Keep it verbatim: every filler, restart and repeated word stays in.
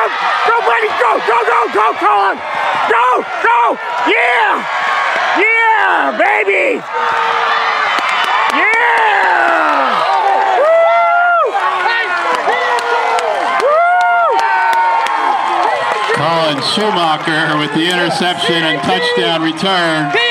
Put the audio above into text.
Go, buddy, go, go, go, go, Colin! Go, go! Yeah! Yeah, baby! Yeah! Woo! Woo! Colin Schumacher with the interception and touchdown return.